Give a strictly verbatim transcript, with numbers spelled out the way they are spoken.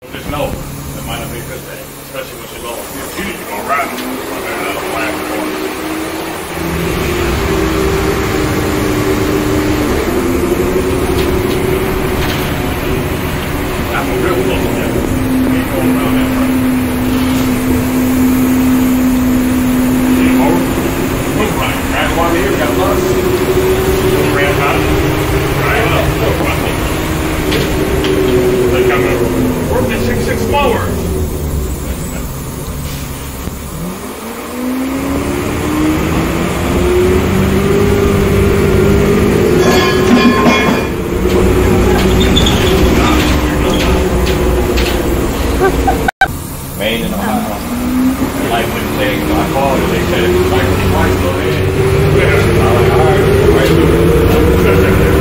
Just know it might not be a good thing, especially when she's low. You need to go around the last corner. That's a real close step. You ain't going around that front. Keep over. Move right. Grab the water here. We got a bus. Move right out. Right up. Look, right. They're coming over. Work the six six forward. Made in Ohio. Like when they, I called and they said it was like twice, so they, yeah, I was like, all right, right through it.